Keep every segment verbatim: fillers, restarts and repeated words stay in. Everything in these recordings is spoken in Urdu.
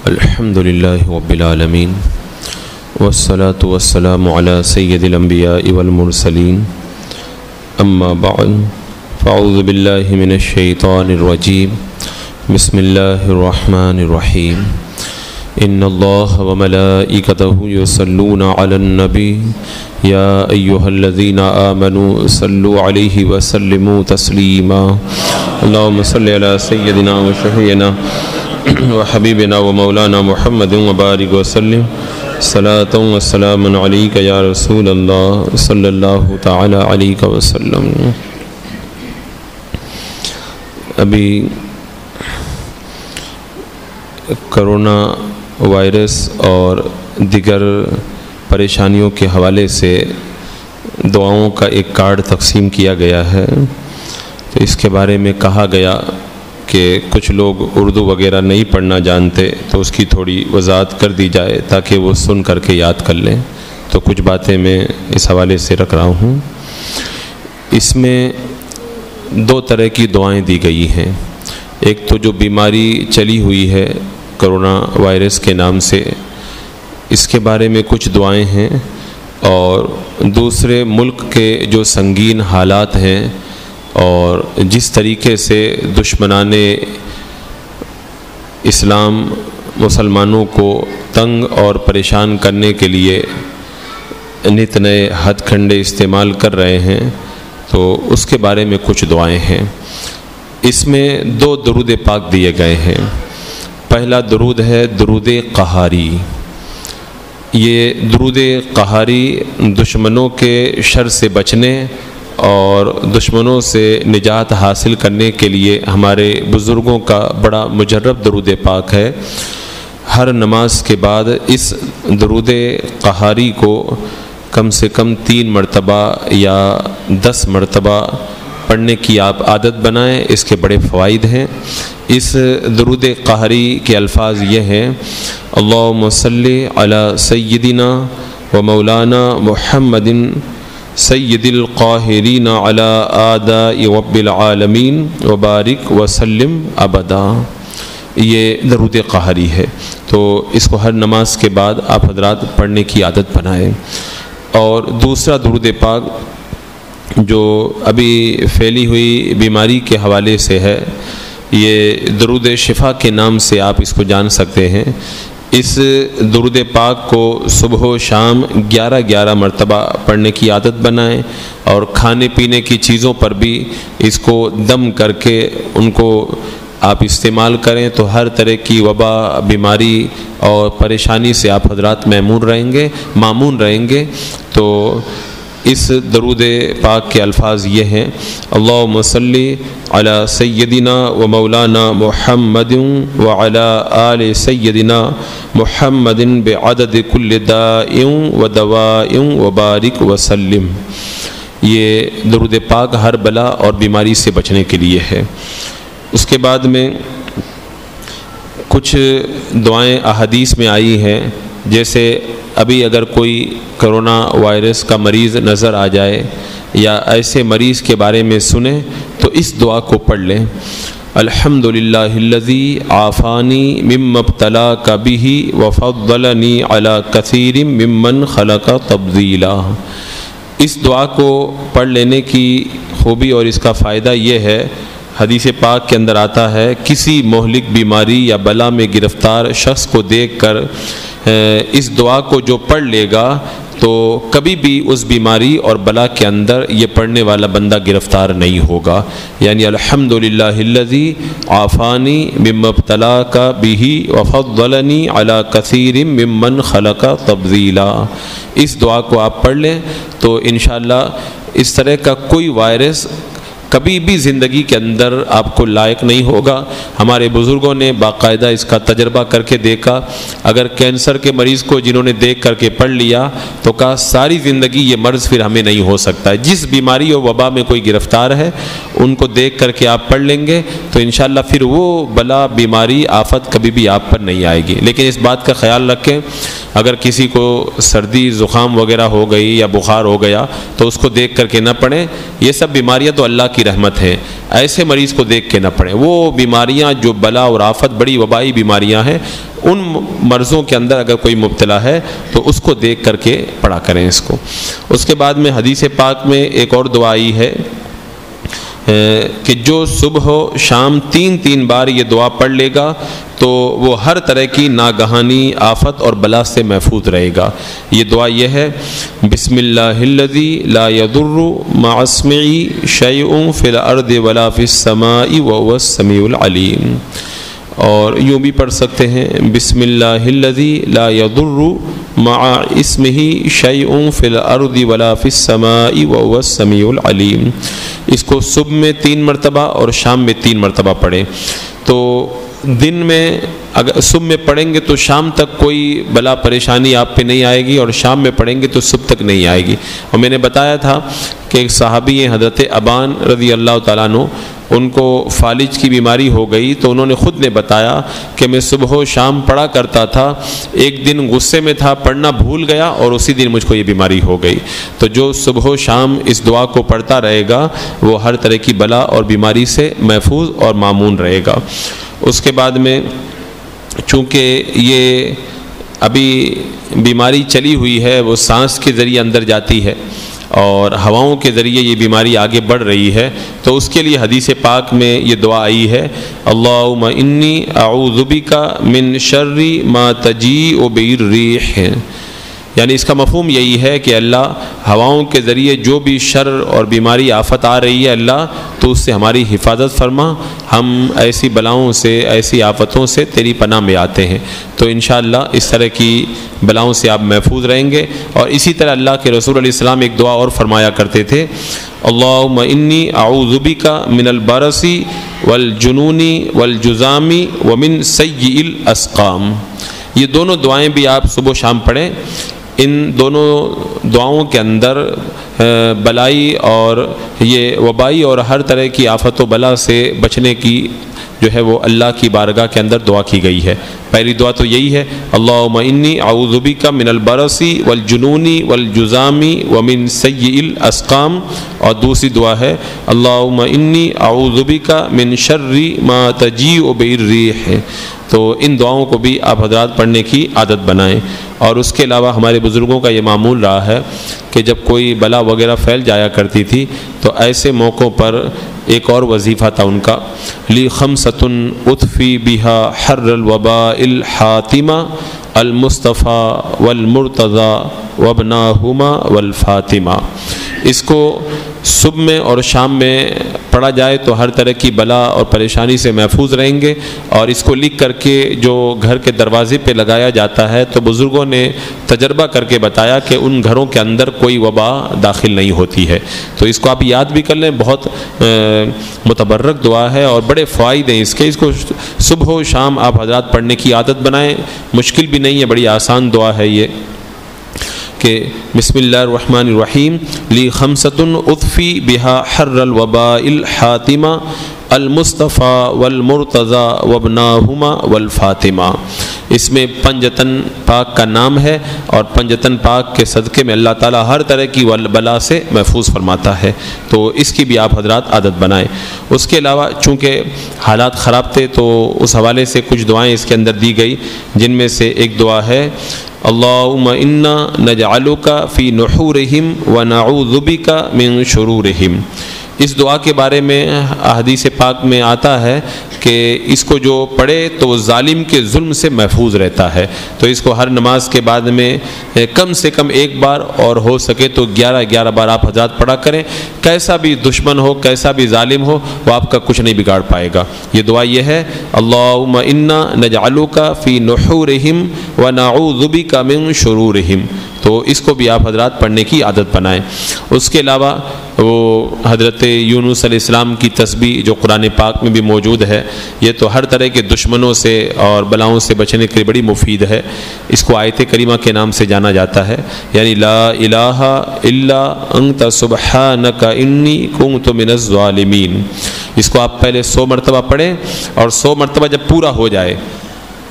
الحمد للہ رب العالمین والصلاة والسلام علی سید الانبیاء والمرسلین اما بعد فاعوذ باللہ من الشیطان الرجیم بسم اللہ الرحمن الرحیم ان اللہ وملائکتہ یصلون علی النبی یا ایہا الذین آمنوا صلوا علیہ وسلموا تسلیما اللہم صلی علی سیدنا و شفیعنا و حبیبنا و مولانا محمد وبارک وسلم صلاۃ و سلام علیک یا رسول اللہ صلی اللہ تعالی علیہ وسلم۔ ابھی کرونا وائرس اور دیگر پریشانیوں کے حوالے سے دعاؤں کا ایک کارڈ تقسیم کیا گیا ہے، تو اس کے بارے میں کہا گیا کہ کچھ لوگ اردو وغیرہ نہیں پڑھنا جانتے تو اس کی تھوڑی وضاحت کر دی جائے تاکہ وہ سن کر کے یاد کر لیں، تو کچھ باتیں میں اس حوالے سے رکھ رہا ہوں۔ اس میں دو طرح کی دعائیں دی گئی ہیں، ایک تو جو بیماری چلی ہوئی ہے کرونا وائرس کے نام سے، اس کے بارے میں کچھ دعائیں ہیں، اور دوسرے ملک کے جو سنگین حالات ہیں اور جس طریقے سے دشمنان اسلام مسلمانوں کو تنگ اور پریشان کرنے کے لیے نت نئے ہتھ کنڈے استعمال کر رہے ہیں، تو اس کے بارے میں کچھ دعائیں ہیں۔ اس میں دو درود پاک دیے گئے ہیں۔ پہلا درود ہے درود قہاری۔ یہ درود قہاری دشمنوں کے شر سے بچنے اور دشمنوں سے نجات حاصل کرنے کے لیے ہمارے بزرگوں کا بڑا مجرب درود پاک ہے۔ ہر نماز کے بعد اس درود قہاری کو کم سے کم تین مرتبہ یا دس مرتبہ پڑھنے کی آپ عادت بنائیں، اس کے بڑے فوائد ہیں۔ اس درود قہری کے الفاظ یہ ہیں: اللہم صلی علی سیدنا و مولانا محمد سید القاہرین علی آداء رب العالمین وبارک وسلم ابدا۔ یہ درود قہری ہے، تو اس کو ہر نماز کے بعد آپ حضرات پڑھنے کی عادت بنائیں۔ اور دوسرا درود پاک جو ابھی پھیلی ہوئی بیماری کے حوالے سے ہے، یہ درود شفا کے نام سے آپ اس کو جان سکتے ہیں۔ اس درود پاک کو صبح و شام گیارہ گیارہ مرتبہ پڑھنے کی عادت بنائیں، اور کھانے پینے کی چیزوں پر بھی اس کو دم کر کے ان کو آپ استعمال کریں، تو ہر طرح کی وبا، بیماری اور پریشانی سے آپ حضرات معمون رہیں گے معمون رہیں گے۔ تو اس درود پاک کے الفاظ یہ ہیں: اللہم صلی علی سیدنا و مولانا محمد وعلی آل سیدنا محمد بعدد کل داء و دواء وبارک وسلم۔ یہ درود پاک ہر بلا اور بیماری سے بچنے کے لیے ہے۔ اس کے بعد میں کچھ دعائیں احادیث میں آئی ہیں، جیسے ابھی اگر کوئی کرونا وائرس کا مریض نظر آ جائے یا ایسے مریض کے بارے میں سنیں تو اس دعا کو پڑھ لیں: الحمد للہ الذی عافانی مما ابتلاک بہ وفضلنی علی کثیر ممن خلق تفضیلا۔ اس دعا کو پڑھ لینے کی خوبی اور اس کا فائدہ یہ ہے، حدیث پاک کے اندر آتا ہے، کسی مہلک بیماری یا بلا میں گرفتار شخص کو دیکھ کر اس دعا کو جو پڑھ لے گا تو کبھی بھی اس بیماری اور بلا کے اندر یہ پڑھنے والا بندہ گرفتار نہیں ہوگا۔ یعنی الحمد للہ الذی عافانی مما ابتلاک بہ وفضلنی علی کثیر ممن خلق تفضیلا۔ اس دعا کو آپ پڑھ لیں تو انشاءاللہ اس طرح کا کوئی وائرس کبھی بھی زندگی کے اندر آپ کو لائق نہیں ہوگا۔ ہمارے بزرگوں نے باقاعدہ اس کا تجربہ کر کے دیکھا، اگر کینسر کے مریض کو جنہوں نے دیکھ کر کے پڑھ لیا تو کہا ساری زندگی یہ مرض پھر ہمیں نہیں ہو سکتا ہے۔ جس بیماری اور وبا میں کوئی گرفتار ہے ان کو دیکھ کر کے آپ پڑھ لیں گے تو انشاءاللہ پھر وہ بلا، بیماری، آفت کبھی بھی آپ پر نہیں آئے گی۔ لیکن اس بات کا خیال رکھیں اگر کسی کو سردی زکام وغیرہ ہو گئی یا بخار ہو گیا تو اس کو دیکھ کر کے نہ پڑھیں، یہ سب بیماریاں تو اللہ کی رحمت ہیں، ایسے مریض کو دیکھ کے نہ پڑھیں۔ وہ بیماریاں جو بلا اور آفت بڑی وبائی بیماریاں ہیں، ان مرضوں کے اندر اگر کوئی مبتلا ہے تو اس کو دیکھ کر کے پڑھا کریں اس کو۔ اس کے بعد میں حدیث پاک میں ایک اور دعا آئی ہے کہ جو صبح و شام تین تین بار یہ دعا پڑھ لے گا تو وہ ہر طرح کی ناگہانی آفت اور بلا سے محفوظ رہے گا۔ یہ دعا یہ ہے، بسم اللہ الذی لا یضر مع اسمہ شیء فی الارض ولا فی السماء وهو السمیع العلیم، اور یوں بھی پڑھ سکتے ہیں، بسم اللہ الذی لا یضر مع اسمہ شیء فی الارض ولا فی السماء وهو السمیع العلیم۔ اس کو صبح میں تین مرتبہ اور شام میں تین مرتبہ پڑھیں۔ تو دن میں اگر صبح میں پڑھیں گے تو شام تک کوئی بلا پریشانی آپ پہ نہیں آئے گی، اور شام میں پڑھیں گے تو صبح تک نہیں آئے گی۔ اور میں نے بتایا تھا کہ ایک صحابی ہیں حضرت ابان رضی اللہ تعالیٰ عنہ، ان کو فالج کی بیماری ہو گئی تو انہوں نے خود نے بتایا کہ میں صبح و شام پڑھا کرتا تھا، ایک دن غصے میں تھا پڑھنا بھول گیا اور اسی دن مجھ کو یہ بیماری ہو گئی۔ تو جو صبح و شام اس دعا کو پڑھتا رہے گا وہ ہر طرح کی بلا اور بیماری سے محفوظ اور مامون رہے گا۔ اس کے بعد میں چونکہ یہ ابھی بیماری چلی ہوئی ہے، وہ سانس کے ذریعے اندر جاتی ہے اور ہواؤں کے ذریعے یہ بیماری آگے بڑھ رہی ہے، تو اس کے لیے حدیث پاک میں یہ دعا آئی ہے، اللہم انی اعوذ بک من شر ما تجیء به الریح، یعنی اس کا مفہوم یہی ہے کہ اللہ ہواؤں کے ذریعے جو بھی شر اور بیماری آفت آ رہی ہے اللہ تو اس سے ہماری حفاظت فرما، ہم ایسی بلاؤں سے ایسی آفتوں سے تیری پناہ میں آتے ہیں۔ تو انشاءاللہ اس طرح کی بلاؤں سے آپ محفوظ رہیں گے۔ اور اسی طرح اللہ کے رسول علیہ السلام ایک دعا اور فرمایا کرتے تھے، اللہم انی اعوذ بک من البرص والجنون والجذام ومن سیء الاسقام۔ یہ دونوں دعائیں بھی آپ صبح و شام پڑھیں۔ ان دونوں دعاؤں کے اندر بلائی اور یہ وبائی اور ہر طرح کی آفت و بلا سے بچنے کی جو ہے وہ اللہ کی بارگاہ کے اندر دعا کی گئی ہے۔ پہلی دعا تو یہی ہے، اللہم انی اعوذ بک من البرص والجنون والجذام ومن سیء الاسقام، اور دوسری دعا ہے، اللہم انی اعوذ بک من شر ما تجیء به الریح۔ تو ان دعاؤں کو بھی آپ حضرات پڑھنے کی عادت بنائیں۔ اور اس کے علاوہ ہمارے بزرگوں کا یہ معمول رہا ہے کہ جب کوئی بلا وغیرہ پھیل جایا کرتی تھی تو ایسے موقعوں پر ایک اور وظیفہ تھا ان کا، لی خمسۃ اطفی بہا حر الوباء الحاتمہ المصطفیٰ والمرتضیٰ وابناہما والفاطمہ۔ اس کو صبح میں اور شام میں پڑھا جائے تو ہر طرح کی بلا اور پریشانی سے محفوظ رہیں گے، اور اس کو لکھ کر کے جو گھر کے دروازے پہ لگایا جاتا ہے تو بزرگوں نے تجربہ کر کے بتایا کہ ان گھروں کے اندر کوئی وبا داخل نہیں ہوتی ہے۔ تو اس کو آپ یاد بھی کر لیں، بہت متبرک دعا ہے اور بڑے فوائد ہیں اس کے، اس کو صبح و شام آپ حضرات پڑھنے کی عادت بنائیں، مشکل بھی نہیں ہے، بڑی آسان دعا ہے یہ، کہ بسم اللہ الرحمن الرحیم، لی خمسۃ اطفی بہا حر الوباء الحاتمہ المصطفیٰ والمرتضیٰ وابناہما والفاطمہ۔ اس میں پنجتن پاک کا نام ہے، اور پنجتن پاک کے صدقے میں اللہ تعالیٰ ہر طرح کی بلا سے محفوظ فرماتا ہے، تو اس کی بھی آپ حضرات عادت بنائیں۔ اس کے علاوہ چونکہ حالات خراب تھے تو اس حوالے سے کچھ دعائیں اس کے اندر دی گئی، جن میں سے ایک دعا ہے، اللہم انا نجعلک فی نحورہم ونعوذ بک من شرورہم۔ اس دعا کے بارے میں احادیث پاک میں آتا ہے کہ اس کو جو پڑھے تو وہ ظالم کے ظلم سے محفوظ رہتا ہے، تو اس کو ہر نماز کے بعد میں کم سے کم ایک بار اور ہو سکے تو گیارہ گیارہ بار آپ حضرات پڑھا کریں۔ کیسا بھی دشمن ہو، کیسا بھی ظالم ہو، وہ آپ کا کچھ نہیں بگاڑ پائے گا۔ یہ دعا یہ ہے، اللہم انا نجعلک فی نحورہم ونعوذ بک من شرورہم۔ تو اس کو بھی آپ حضرات پڑھنے کی عادت بنائیں۔ اس کے علاوہ وہ حضرت یونس علیہ السلام کی تسبیح جو قرآن پاک میں بھی موجود ہے، یہ تو ہر طرح کے دشمنوں سے اور بلاؤں سے بچنے کے لیے بڑی مفید ہے۔ اس کو آیت کریمہ کے نام سے جانا جاتا ہے، یعنی لا الہ الا انت سبحانک انی کنت من الظالمین۔ اس کو آپ پہلے سو مرتبہ پڑھیں، اور سو مرتبہ جب پورا ہو جائے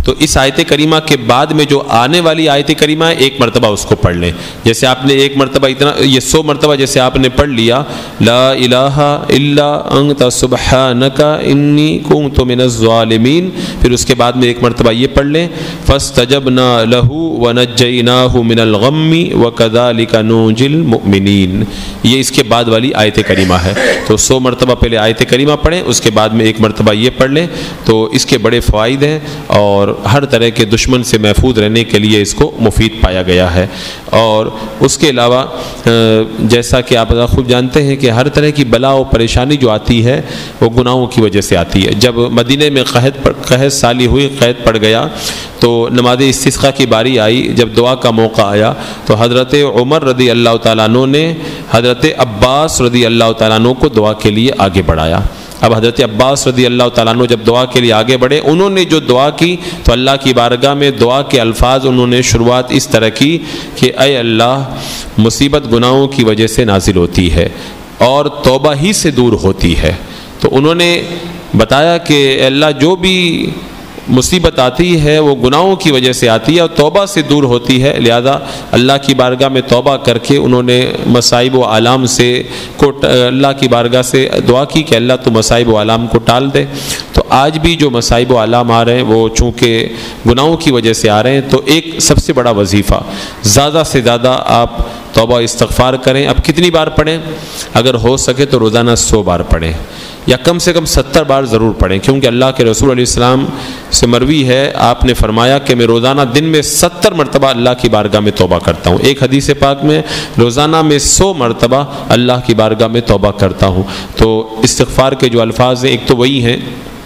تو اس آیت کریمہ کے بعد میں جو آنے والی آیت کریمہ ہے ایک مرتبہ اس کو پڑھ لیں. جیسے آپ نے ایک مرتبہ اتنا یہ سو مرتبہ جیسے آپ نے پڑھ لیا لا الہ الا انت سبحانک انی کنت من الظالمین، پھر اس کے بعد میں ایک مرتبہ یہ پڑھ لیں فاستجبنا لہ ونجیناہ من الغم وکذالک ننجی المؤمنین. یہ اس کے بعد والی آیت کریمہ ہے. تو سو مرتبہ پہلے آیت کریمہ پڑھیں، اس کے بعد میں ایک مرتبہ یہ پڑھ لیں. تو اس کے بڑے فوائد ہیں اور ہر طرح کے دشمن سے محفوظ رہنے کے لیے اس کو مفید پایا گیا ہے. اور اس کے علاوہ جیسا کہ آپ خوب جانتے ہیں کہ ہر طرح کی بلا و پریشانی جو آتی ہے وہ گناہوں کی وجہ سے آتی ہے. جب مدینے میں قحط قحط سالی ہوئی، قحط پڑ گیا، تو نماز استسقاء کی باری آئی. جب دعا کا موقع آیا تو حضرت عمر رضی اللہ تعالیٰ عنہ نے حضرت عباس رضی اللہ تعالیٰ عنہ کو دعا کے لیے آگے بڑھایا. اب حضرت عباس رضی اللہ تعالیٰ عنہ جب دعا کے لیے آگے بڑھے، انہوں نے جو دعا کی تو اللہ کی بارگاہ میں دعا کے الفاظ انہوں نے شروعات اس طرح کی کہ اے اللہ، مصیبت گناہوں کی وجہ سے نازل ہوتی ہے اور توبہ ہی سے دور ہوتی ہے. تو انہوں نے بتایا کہ اے اللہ، جو بھی مصیبت آتی ہے وہ گناہوں کی وجہ سے آتی ہے اور توبہ سے دور ہوتی ہے، لہذا اللہ کی بارگاہ میں توبہ کر کے انہوں نے مصائب و آلام سے کو اللہ کی بارگاہ سے دعا کی کہ اللہ تو مصائب و آلام کو ٹال دے. تو آج بھی جو مصائب و آلام آ رہے ہیں وہ چونکہ گناہوں کی وجہ سے آ رہے ہیں، تو ایک سب سے بڑا وظیفہ زیادہ سے زیادہ آپ توبہ استغفار کریں. اب کتنی بار پڑھیں؟ اگر ہو سکے تو روزانہ سو بار پڑھیں یا کم سے کم ستر بار ضرور پڑھیں، کیونکہ اللہ کے رسول علیہ السلام سے مروی ہے، آپ نے فرمایا کہ میں روزانہ دن میں ستر مرتبہ اللہ کی بارگاہ میں توبہ کرتا ہوں. ایک حدیث پاک میں روزانہ میں سو مرتبہ اللہ کی بارگاہ میں توبہ کرتا ہوں. تو استغفار کے جو الفاظ ہیں ایک تو وہی ہیں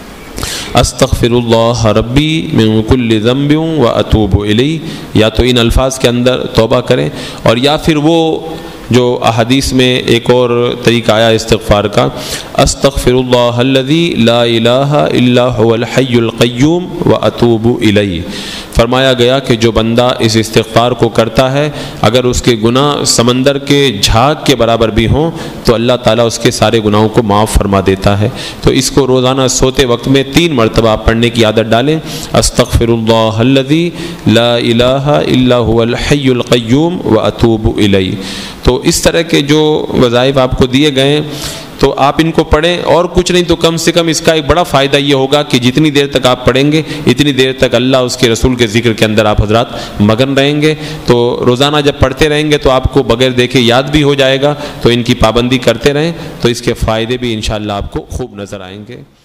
استغفر اللہ ربی من کل ذنب و اتوب الیہ، یا تو ان الفاظ کے اندر توبہ کریں، اور یا پھر وہ جو احادیث میں ایک اور طریقہ آیا استغفار کا استغفر اللہ الذی لا الہ الا هو الحی القیوم و اتوب الیہ. فرمایا گیا کہ جو بندہ اس استغفار کو کرتا ہے، اگر اس کے گناہ سمندر کے جھاگ کے برابر بھی ہوں تو اللہ تعالیٰ اس کے سارے گناہوں کو معاف فرما دیتا ہے. تو اس کو روزانہ سوتے وقت میں تین مرتبہ آپ پڑھنے کی عادت ڈالیں استغفر اللہ الذی لا الہ الا هو الحی القیوم و اتوب الیہ. تو اس طرح کے جو وظائف آپ کو دیے گئے ہیں تو آپ ان کو پڑھیں، اور کچھ نہیں تو کم سے کم اس کا ایک بڑا فائدہ یہ ہوگا کہ جتنی دیر تک آپ پڑھیں گے اتنی دیر تک اللہ اس کے رسول کے ذکر کے اندر آپ حضرات مگن رہیں گے. تو روزانہ جب پڑھتے رہیں گے تو آپ کو بغیر دیکھے یاد بھی ہو جائے گا. تو ان کی پابندی کرتے رہیں تو اس کے فائدے بھی انشاءاللہ آپ کو خوب نظر آئیں گے.